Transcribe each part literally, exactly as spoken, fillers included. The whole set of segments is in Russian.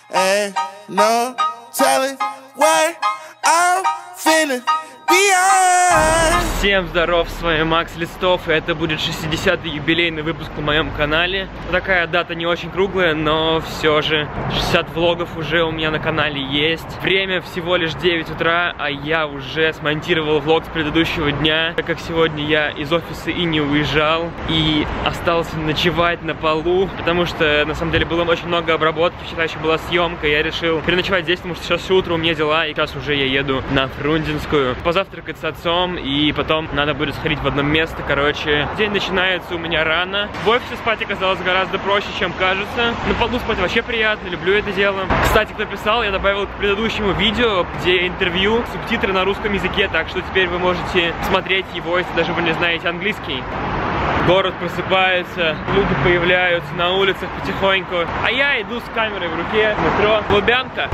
Ain't no telling what I'm feeling beyond. Всем здоров, с вами Макс Листов, и это будет шестидесятый юбилейный выпуск на моем канале. Такая дата не очень круглая, но все же шестьдесят влогов уже у меня на канале есть. Время всего лишь девять утра, а я уже смонтировал влог с предыдущего дня, так как сегодня я из офиса и не уезжал, и остался ночевать на полу, потому что на самом деле было очень много обработки, вчера еще была съемка, я решил переночевать здесь, потому что сейчас все утро у меня дела, и сейчас уже я еду на Фрунзенскую позавтракать с отцом, и потом надо будет сходить в одно место. Короче, день начинается у меня рано. В офисе спать оказалось гораздо проще, чем кажется. На полу спать вообще приятно, люблю это дело. Кстати, кто писал, я добавил к предыдущему видео, где интервью, субтитры на русском языке, так что теперь вы можете смотреть его, если даже вы не знаете английский. Город просыпается, люди появляются на улицах потихоньку, а я иду с камерой в руке в метро Лубянка.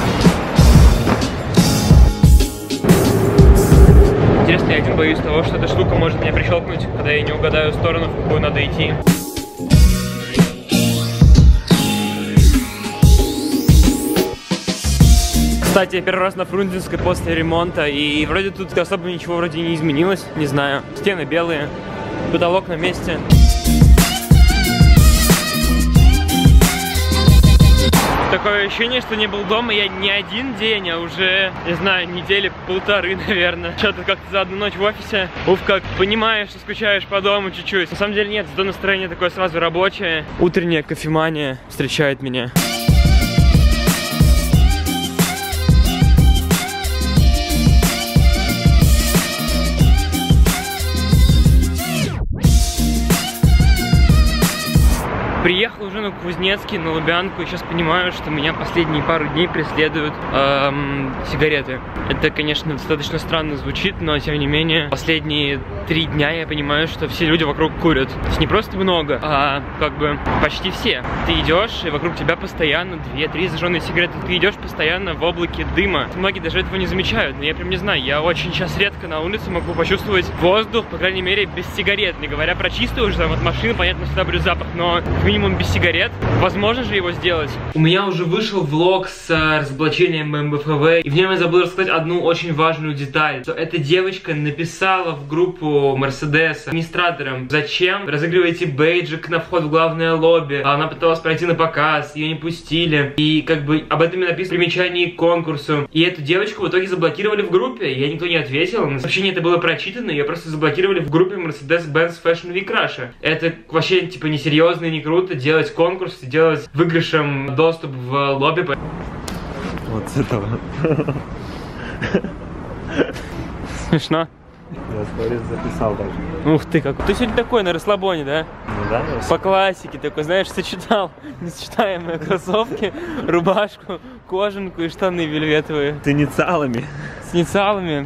Интересно, я один боюсь того, что эта штука может меня прищелкнуть, когда я не угадаю сторону, в какую надо идти. Кстати, я первый раз на Фрунзенской после ремонта, и вроде тут особо ничего вроде не изменилось, не знаю. Стены белые, потолок на месте. Такое ощущение, что не был дома я не один день, а уже, не знаю, недели полторы, наверное. Что-то как-то за одну ночь в офисе. Уф, как понимаешь, что скучаешь по дому чуть-чуть. На самом деле нет, зато настроение такое сразу рабочее. Утренняя кофемания встречает меня. Приехал уже на Кузнецкий, на Лубянку, и сейчас понимаю, что меня последние пару дней преследуют эм, сигареты. Это, конечно, достаточно странно звучит, но, тем не менее, последние три дня я понимаю, что все люди вокруг курят. То есть не просто много, а как бы почти все. Ты идешь, и вокруг тебя постоянно две-три зажженные сигареты. Ты идешь постоянно в облаке дыма. Многие даже этого не замечают, но я прям не знаю. Я очень сейчас редко на улице могу почувствовать воздух, по крайней мере, без сигарет. Не говоря про чистый уже, там от машины, понятно, всегда будет запах, но минимум без сигарет. Возможно же его сделать. У меня уже вышел влог с разоблачением эм бэ эф вэ, и в нем я забыл рассказать одну очень важную деталь. Что эта девочка написала в группу Мерседеса администраторам: зачем разыгрываете бейджик на вход в главное лобби? Она пыталась пройти на показ, ее не пустили. И как бы об этом и написано в примечании к конкурсу. И эту девочку в итоге заблокировали в группе. Ей никто не ответил. Сообщение это было прочитано, ее просто заблокировали в группе Mercedes-Benz Fashion Week Russia. Это вообще типа несерьезно и не круто делать конкурс, делать выигрышем доступ в лобби. Вот с этого. Смешно. Я сторис записал даже. Ух ты, как. Ты сегодня такой на расслабоне, да? Ну да, по классике такой, знаешь, сочетал несочетаемые кроссовки, рубашку, кожанку и штаны вельветовые. С инициалами. С инициалами.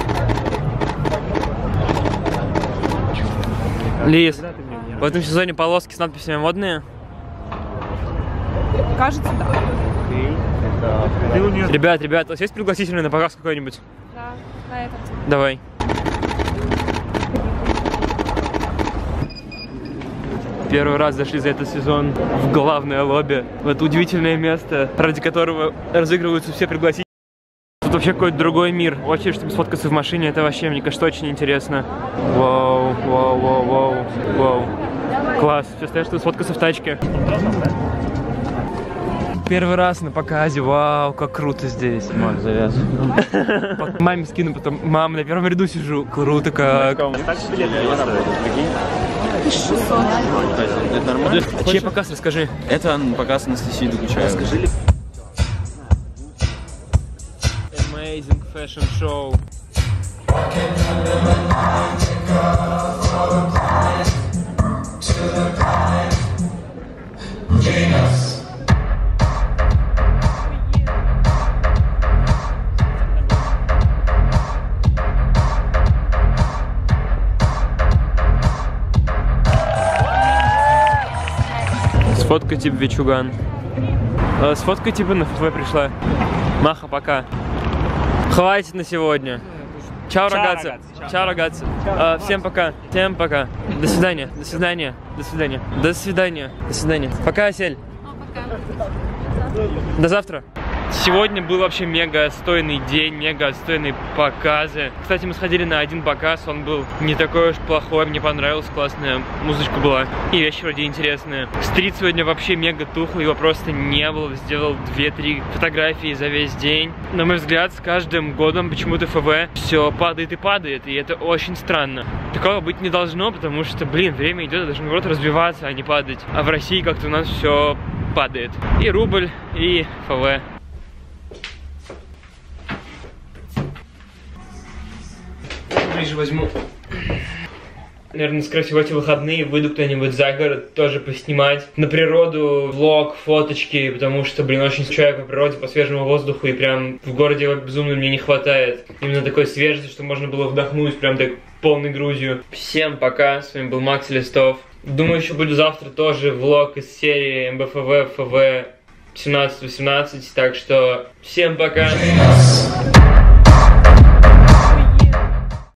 Лиз, в этом сезоне полоски с надписями модные? Кажется, да. Ты у нее... Ребят, ребят, у вас есть пригласительный на показ какой-нибудь? Да, на этот. Давай. Первый раз зашли за этот сезон в главное лобби, в это удивительное место, ради которого разыгрываются все пригласительные. Тут вообще какой-то другой мир. Очередь, чтобы сфоткаться в машине, это вообще, мне кажется, очень интересно. Вау, вау, вау, вау, вау. Класс, все стоят, чтобы сфоткаться в тачке. Первый раз на показе, вау, как круто здесь. Мам, завязывай. Маме скину потом, мам, на первом ряду сижу, круто как. Это нормально? А чей показ, расскажи? Это показ Анастасии Докучаевой. Расскажи. Amazing fashion show. Сфоткай типа Вичуган. А, сфоткай типа на ФВ пришла. Маха, пока. Хватит на сегодня. Чао, рогатцы. Чао, рогатцы. А, всем пока. Всем пока. До свидания. До свидания. До свидания. До свидания. До свидания. Пока, Асель. Пока. До завтра. Сегодня был вообще мега отстойный день, мега отстойные показы. Кстати, мы сходили на один показ, он был не такой уж плохой, мне понравилось, классная музычка была. И вещи вроде интересные. Стрит сегодня вообще мега тухлый, его просто не было. Сделал две-три фотографии за весь день. На мой взгляд, с каждым годом почему-то ФВ все падает и падает, и это очень странно. Такого быть не должно, потому что, блин, время идет, должно, наоборот, развиваться, а не падать. А в России как-то у нас все падает. И рубль, и ФВ. Ближе возьму. Наверное, скорее всего, эти выходные выйду кто-нибудь за город, тоже поснимать. На природу, влог, фоточки, потому что, блин, очень скучаю по природе, по свежему воздуху, и прям в городе его безумно мне не хватает. Именно такой свежести, что можно было вдохнуть прям так полной грудью. Всем пока, с вами был Макс Листов. Думаю, еще будет завтра тоже влог из серии эм бэ эф вэ, эф вэ семнадцать восемнадцать, так что всем пока.